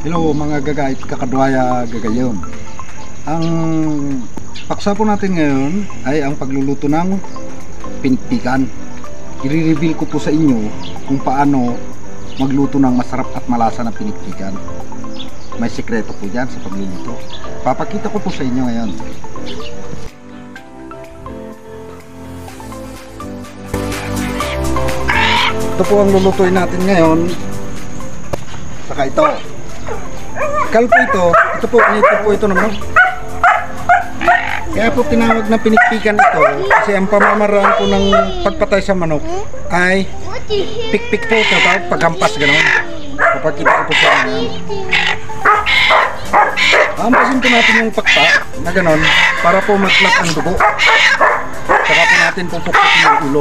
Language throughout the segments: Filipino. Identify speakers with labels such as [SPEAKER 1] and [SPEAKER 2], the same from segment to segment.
[SPEAKER 1] Hello mga gagait, kakadwaya gagayon. Ang paksa po natin ngayon ay ang pagluluto ng pinikpikan. I-reveal ko po sa inyo kung paano magluto ng masarap at malasa na pinikpikan. May sikreto po dyan sa pagluluto. Papakita ko po sa inyo ngayon. Ito po ang lulutuin natin ngayon. Saka ito. Kalpo ito po ito naman. Kaya po tinawag na pinikpikan ito kasi ang pamamaraan po ng pagpatay sa manok ay pikpik po ito, paghampas gano'n. Papakita ko po sa inyo. Hampasin po natin yung pakpa na gano'n para po matlat ang dugo. Saka po natin pupukpukin yung ulo.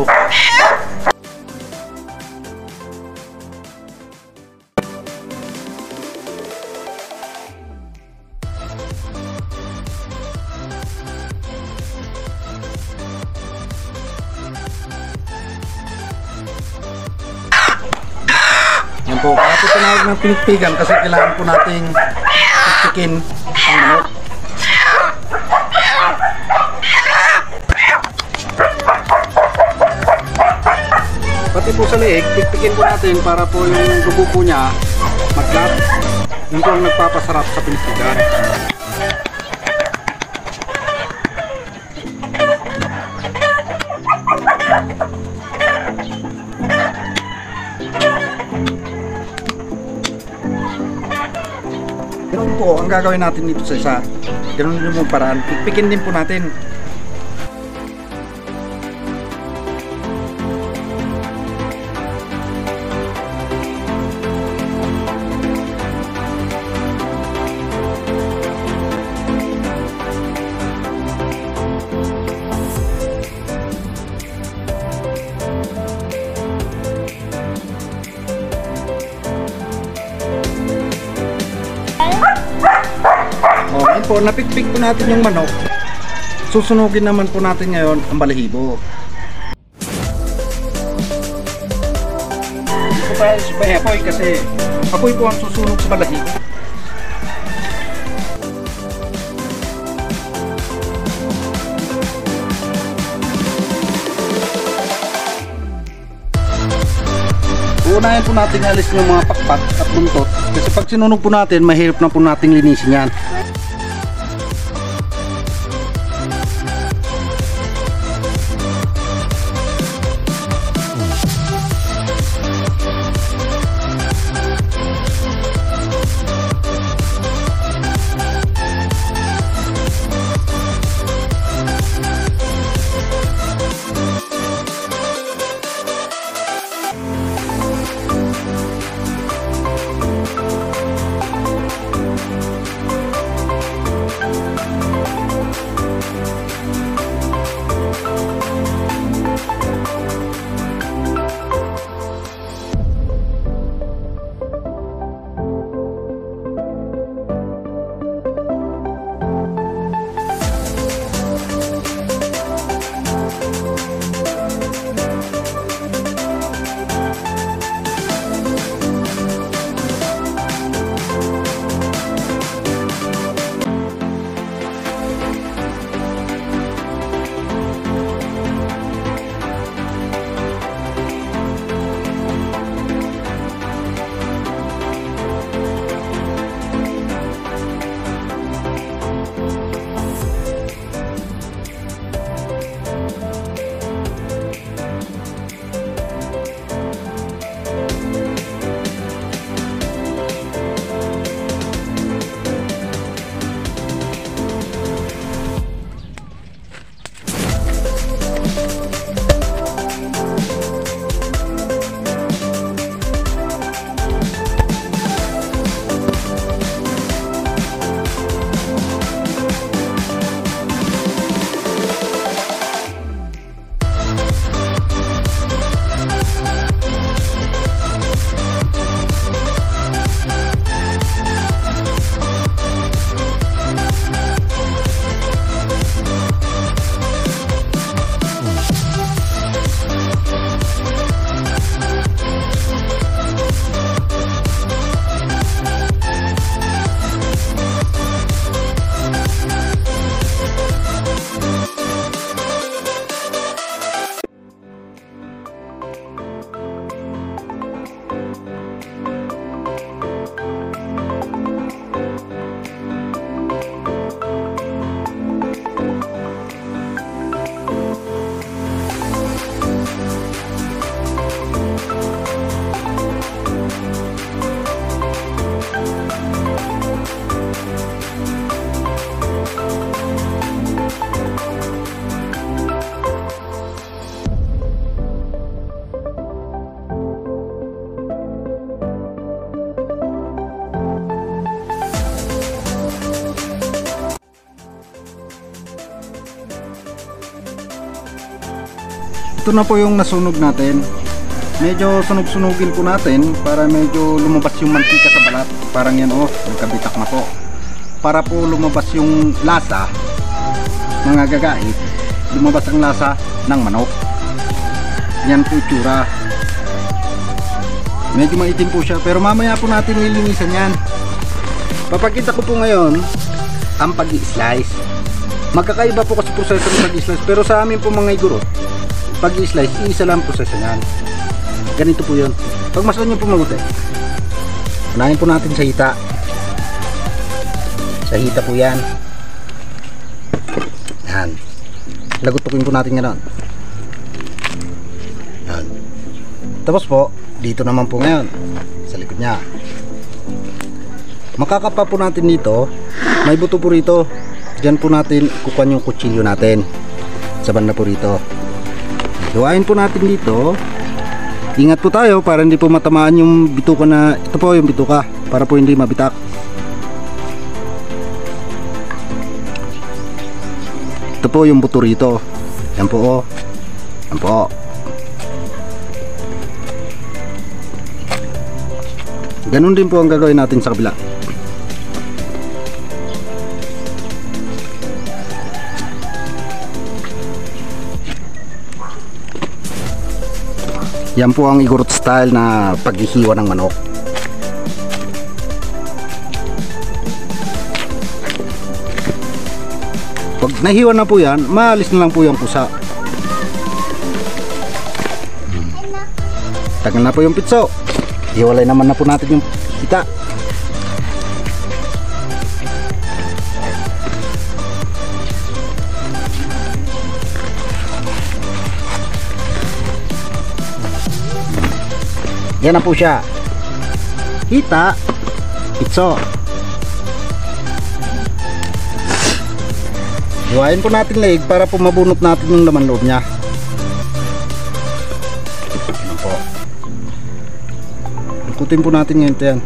[SPEAKER 1] Yan po, kaya po tinawag ng pinikpikan kasi kailangan po nating pikpikin ang manok. Pati po sa leeg, pikpikin po natin para po yung dugo po niya maglat. Yun po ang nagpapasarap sa pinikpikan. Ganun po ang gagawin natin dito sa isa. Ganun din yung paraan. Pikpikin din po natin. Ngayon po, napikpik po natin yung manok. Susunugin naman po natin ngayon ang balahibo. Hindi po tayo sabay apoy kasi apoy po ang susunog sa balahibo. Unahin po natin alis yung mga pakpak at buntot kasi pag sinunog po natin, mahirap na po nating linisin yan. ito na po yung nasunog natin. Medyo sunog-sunugin po natin para medyo lumabas yung mantika sa balat. Parang yan, oh, nagkabitak na po. Para po lumabas yung lasa, mga gagait, lumabas ang lasa ng manok. Yan po itsura. Medyo maitim po siya, pero mamaya po natin nilinisan yan. Papakita ko po ngayon ang pag-i-slice. Magkakaiba po kasi proseso ng pag-i-slice, pero sa amin po mga igurot, pag-i-slice, isa lang proseso yan. Ganito po yun. Pagmasdan nyo po mabuti. Unahin po natin sa hita. Sa hita po yan. Yan. Lagutukin po natin yan. Yan. Tapos po, dito naman po ngayon, sa likod nya. Makakapa po natin dito. May buto po rito. Diyan po natin kukuha yung kutsilyo natin. Sa banda po rito. Gawain po natin dito. Ingat po tayo para hindi po matamaan yung bituka na, ito po yung bituka, para po hindi mabitak. Ito po yung buto rito. Yan po, oh. Yan po. Ganun din po ang gagawin natin sa kabila. Yan po ang igurot style na paghihiwa ng manok. Pag nahiwa na po yan, maalis na lang po yung pusa. Tagal na po yung pitso. Hiwalay naman na po natin yung kita. Yan na po siya. Hita, pitso. Hiwain po natin leg para po mabunot natin yung laman loob niya. Yan po. Ikutin po natin ngayon ito yan.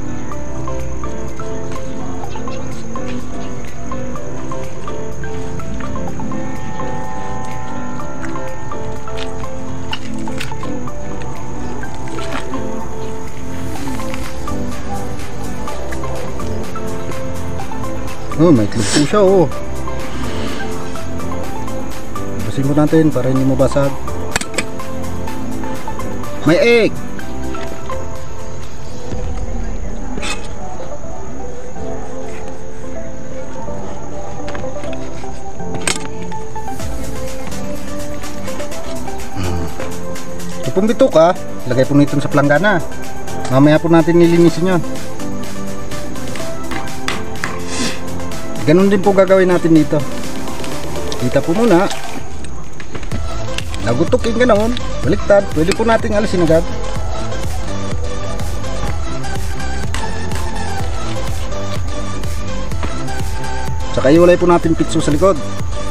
[SPEAKER 1] Oh, may itlog po siya, oh. Basin po natin para hindi mabasag. May egg. Ito pong bituka, lagay po nito sa planggana. Mamaya po natin nilinisin yun. Ganun din po gagawin natin dito. Kita po muna. Nagutukin ganoon. Baliktad. Pwede po natin alisin agad. Saka iwalay po natin pitso sa likod.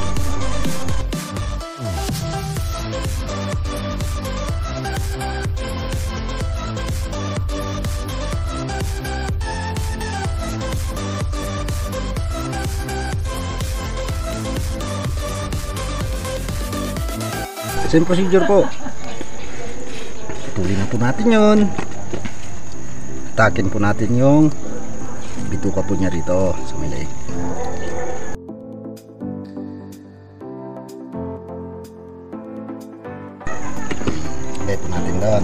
[SPEAKER 1] Same procedure po. Tuloy na po natin yun. Takin po natin yung bituka po niya rito sa may leg. Lagay po natin doon.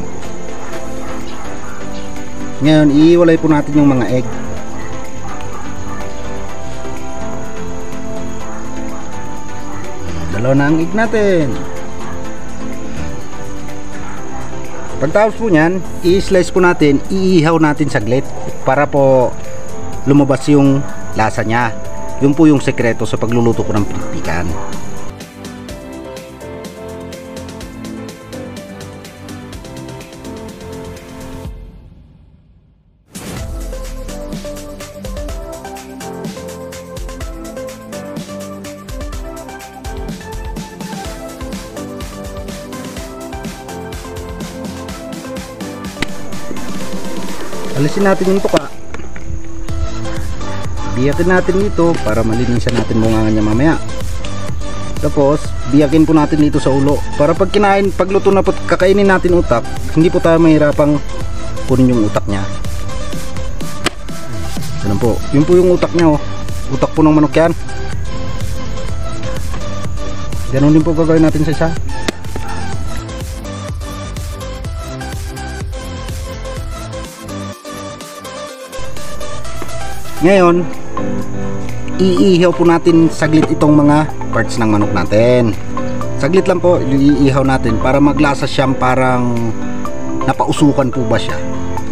[SPEAKER 1] Ngayon, iiwalay po natin yung mga egg. Dalawa na ang egg natin. Pagtapos po nyan, i-slice po natin, iihaw natin saglit para po lumabas yung lasa nya. Yun po yung sekreto sa pagluluto ko ng pinikpikan. Alisin natin yung tuka. Biyakin natin dito para malinisan natin bunga niya mamaya. Tapos biyakin po natin dito sa ulo para pag kinain, pagluto na po kakainin natin utak, hindi po tayo mahirapang kunin yung utak niya. Ganun po, yun po yung utak niya, oh. Utak po ng manok yan. Ganun din po gagawin natin sa isa. Ngayon iihaw po natin saglit itong mga parts ng manok natin. Saglit lang po iihaw natin para maglasa siyang parang napausukan po ba siya,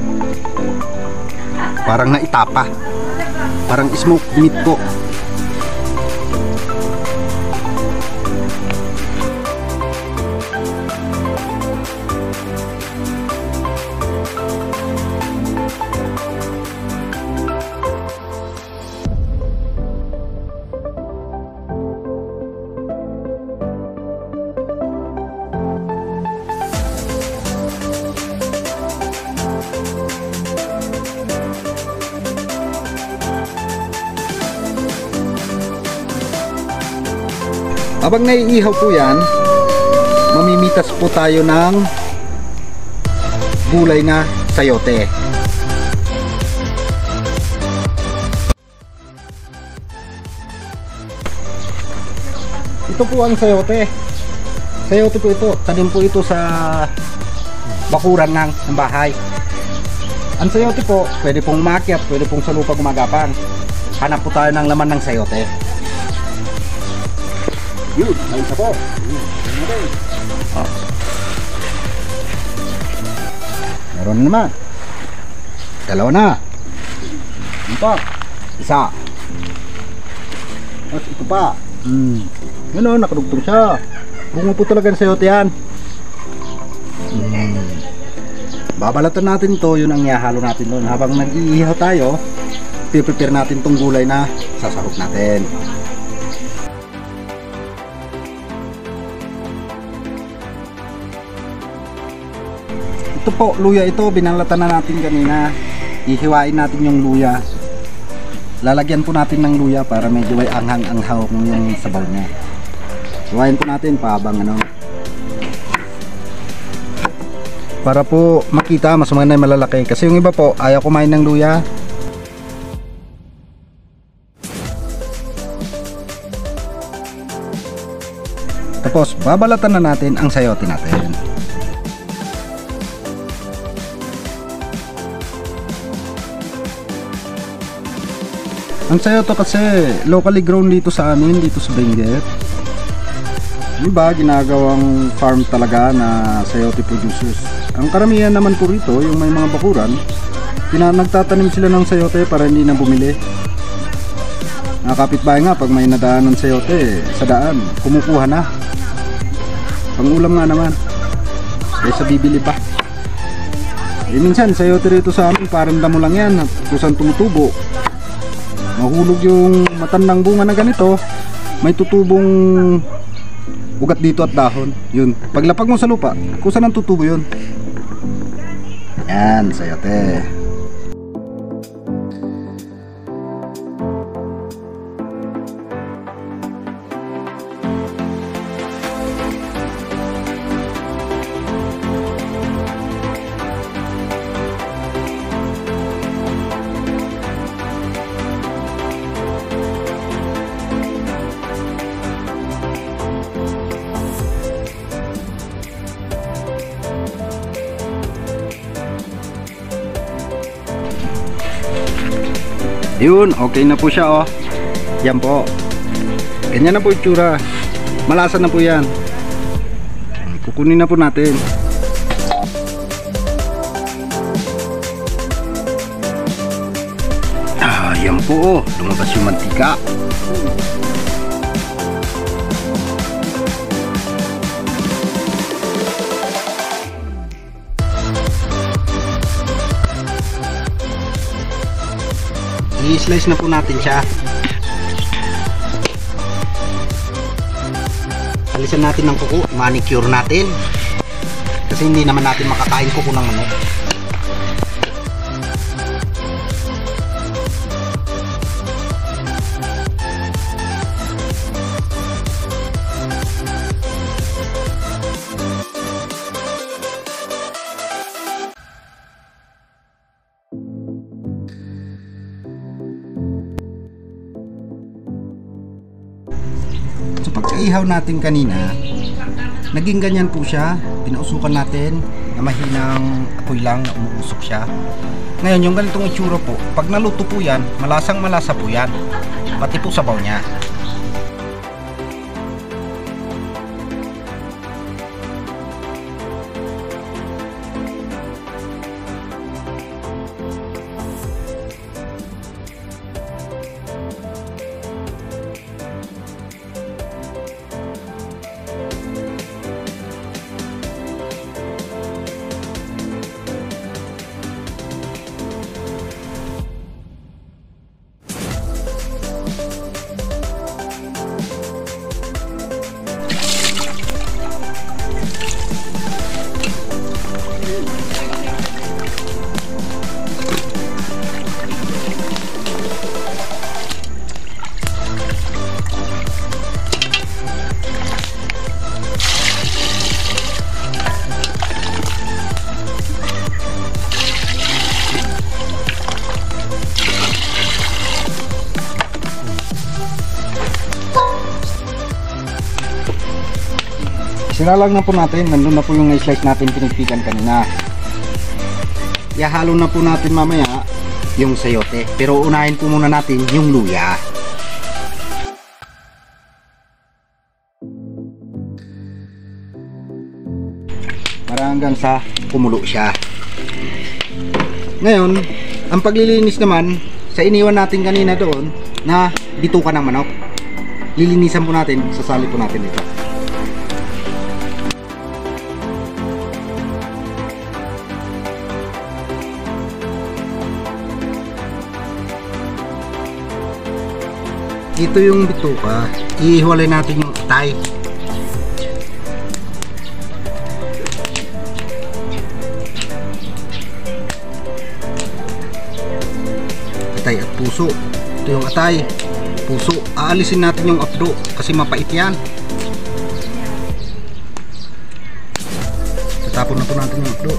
[SPEAKER 1] parang naitapa, parang smoked meat po. Habang naiihaw po yan, mamimitas po tayo ng gulay na sayote. Ito po ang sayote. Sayote po ito. Tanim po ito sa bakuran ng bahay. Ang sayote po, pwede pong umakyat, pwede pong sa lupa gumagapang. Hanap po tayo ng laman ng sayote. Yun, may isa po. Meron na naman. Dalawa na. Ito pa. Isa. At ito pa. Yun o, nakadugtong siya. Bungo po talaga ng sayote yan. Babalatan natin to. Yun ang ihahalo natin doon. Habang nag-iihaw tayo, prepare natin tong gulay na sasahog natin. Ito po, luya ito, binalatan na natin kanina. Ihiwain natin yung luya. Lalagyan po natin ng luya para medyo may anghang-anghaw yung sabaw niya. Hiwain po natin pahabang ano. Para po makita, mas maganda yung malalaki. Kasi yung iba po, ayaw kumain ng luya. Tapos, babalatan na natin ang sayote natin. Ang sayote kasi locally grown dito sa amin, dito sa Benguet. Iba ginagawang farm talaga na sayote producers. Ang karamihan naman po rito, yung may mga bakuran, nagtatanim sila ng sayote para hindi na bumili. Nakapitbahay nga pag may nadaan ng sayote sa daan, kumukuha na. Pangulam nga naman. Kaysa bibili pa. Minsan sayote rito sa amin parang damo lang yan at kusang tumutubo. Mahulog yung matandang bunga na ganito, may tutubong ugat dito at dahon. Yun, paglapag mo sa lupa, kusa nang tutubo yun. Yan, sayote. Yun, okay na po siya oh. Yan po. Ganyan na po itsura. Malasa na po yan. Kukunin na po natin. Yan po oh. Lumabas yung mantika. I-slice na po natin siya. Alisan natin ng kuko, manicure natin. Kasi hindi naman natin makakain kuko ng manok. pinaihaw natin kanina, naging ganyan po siya. Pinausukan natin na mahinang apoy lang na umuusok siya. Ngayon, yung ganitong itsura po, pag naluto po yan, malasang malasa po yan, pati po sabaw niya. Sinalang na po natin, nandun na po yung na-slice natin pinagpikan kanina. Ihalo na po natin mamaya yung sayote, pero unahin po muna natin yung luya. Para hanggang sa kumulo siya. Ngayon, ang paglilinis naman sa iniwan natin kanina doon na bitukan ng manok, lilinisan po natin, sasali po natin ito. Ito yung bituka, ihiwalay natin yung atay. Atay at puso. Ito yung atay, puso. Aalisin natin yung apdo kasi mapait yan. Tatapon na po natin yung apdo.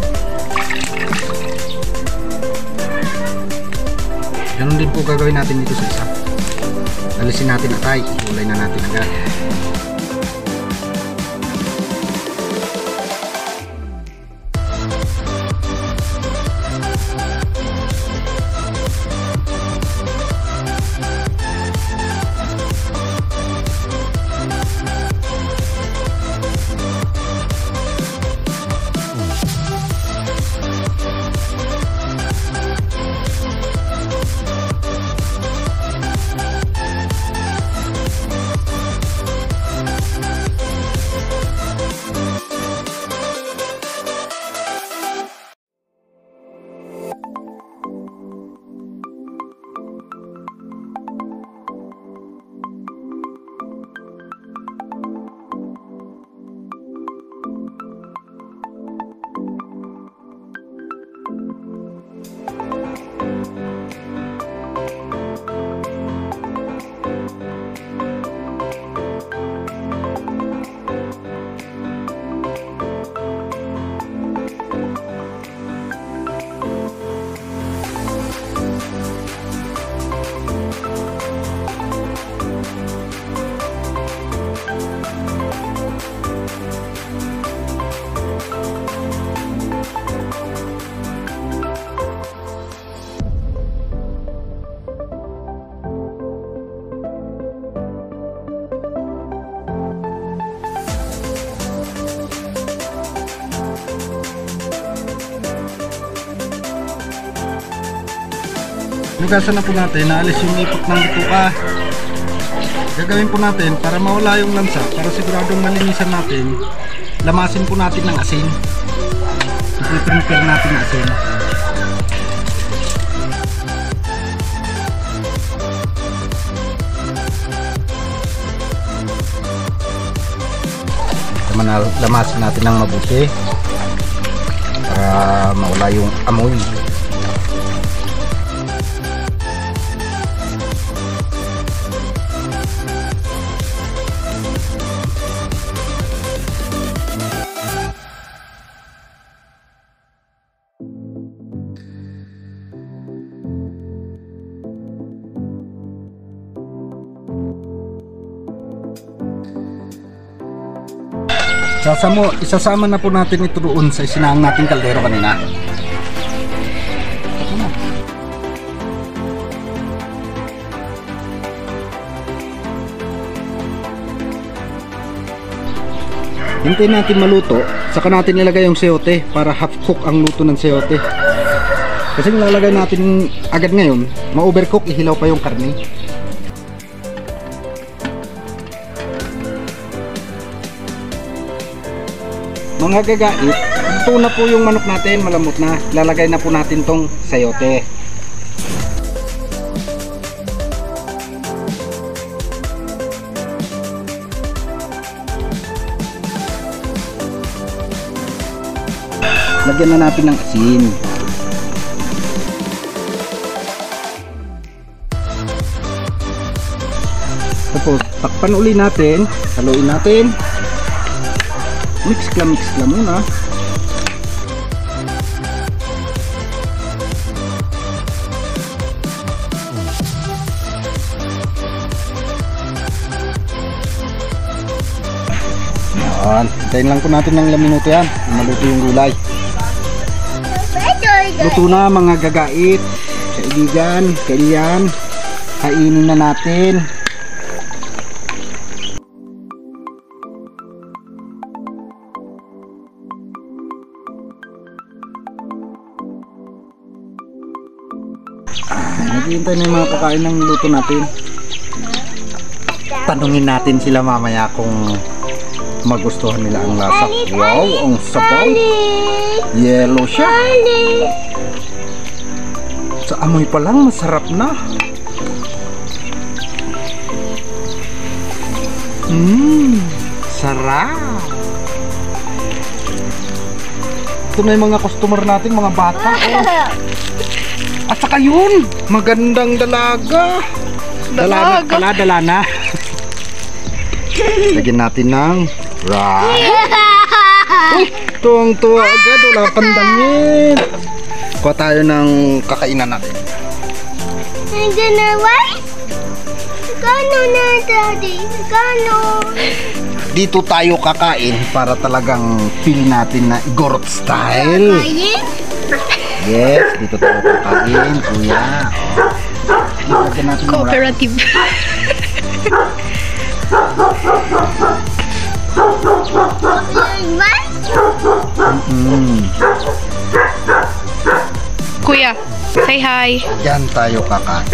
[SPEAKER 1] Ganun din po gagawin natin dito sa isa. Alisin natin atay, kulay na natin agad. Nugasan na po natin, naalis yung ipot ng bituka. Gagawin po natin para mawala yung lansa, para siguradong malinisan natin, lamasin po natin ng asin. Ipiprepare natin ng asin. Lamasin natin ng mabuti para mawala yung amoy. Isasama na po natin ito doon sa isinahang nating kaldero kanina. Ito na. Hintayin natin maluto, saka natin ilagay yung sayote para half cook ang luto ng sayote. Kasi nilalagay natin agad ngayon, ma-overcook, ihilaw pa yung karne. Mga gagait, ito na po yung manok natin, malamot na. Lalagay na po natin tong sayote. Lagyan na natin ng asin. Tapos takpan uli natin, haluin natin. Mix ka muna. Yan, hintayin lang po natin ng ilang minuto yan. Maluto yung gulay. Luto na mga gagait, kaibigan, kailan, kainin na natin. Naghihintay na yung mga kakain ng luto natin. Tanungin natin sila mamaya kung magustuhan nila ang lasa. Wow, ang sabaw. Yellow siya. Sa amoy pa lang masarap na. Sarap. Ito na yung mga customer natin, mga bata. At saka yun, magandang dalaga. Dala na. Lagyan natin ng rice. Uy, tuwang-tuwa agad, wala pang damit. Kuha tayo ng kakainan natin.
[SPEAKER 2] Nandiyan na rice? Kano na, Daddy? Kano?
[SPEAKER 1] Dito tayo kakain para talagang feel natin na Igorot style.
[SPEAKER 2] Kakain?
[SPEAKER 1] Yes, dito tayo kakain, kuya. Lagyan natin ng
[SPEAKER 3] Cooperative. Kuya, say hi.
[SPEAKER 1] Yan tayo kakain.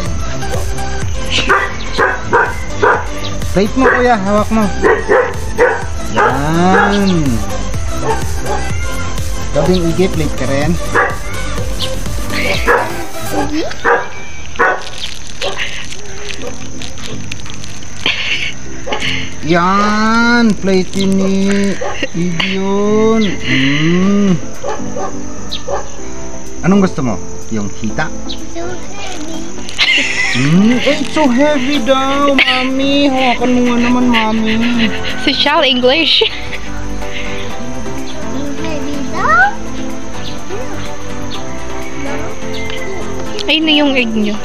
[SPEAKER 1] Plate mo kuya, hawak mo. Yan. Gabing igit, plate ka rin. Yan, plate ini. Yun. Anong gusto mo? Yung hita?
[SPEAKER 2] So heavy.
[SPEAKER 1] It's so heavy daw, mami. Hawakan mo nga naman, mami.
[SPEAKER 3] Social English.
[SPEAKER 2] Heavy daw?
[SPEAKER 3] Ayun na yung egg nyo.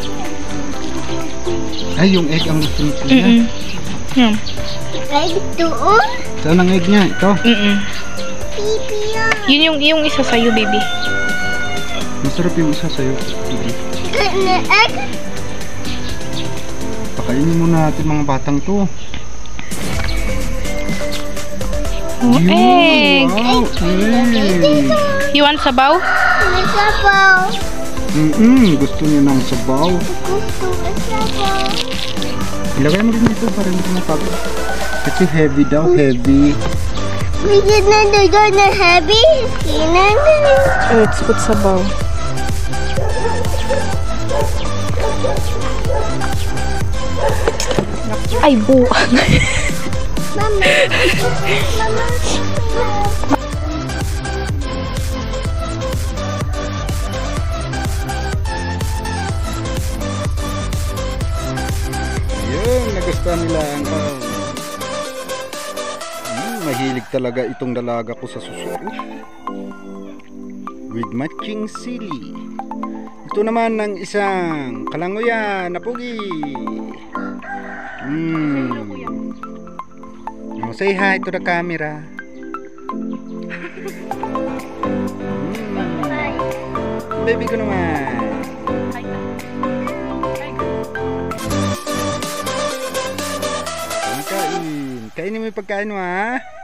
[SPEAKER 1] Ay, yung egg ang gusto niya.
[SPEAKER 2] Egg doon?
[SPEAKER 1] Saan ang egg niya? Ito?
[SPEAKER 2] Pipi yan.
[SPEAKER 3] Yun yung isa sa'yo, baby.
[SPEAKER 1] Masarap yung isa sa'yo.
[SPEAKER 2] Na egg?
[SPEAKER 1] Pakainin muna natin mga batang to.
[SPEAKER 3] Oh, egg.
[SPEAKER 1] Wow, egg.
[SPEAKER 3] You want sabaw?
[SPEAKER 2] May sabaw.
[SPEAKER 1] Gusto niya ng sabaw.
[SPEAKER 2] Gusto may sabaw.
[SPEAKER 1] Ilagay mo rin ito para hindi ko mapagod. Kasi heavy daw, heavy.
[SPEAKER 2] Bigyan na doon na heavy. Sinan na.
[SPEAKER 3] Let's put sabaw. Ay, buwan.
[SPEAKER 2] Mama. Mama.
[SPEAKER 1] Yun, nagustuhan nila ang mahilig talaga itong dalaga ko sa suso. With matching sili. Ito naman ng isang kalanguyan na pugi. Say hi to the camera. Baby ko naman. Kain. Kainin mo yung pagkain mo, ha?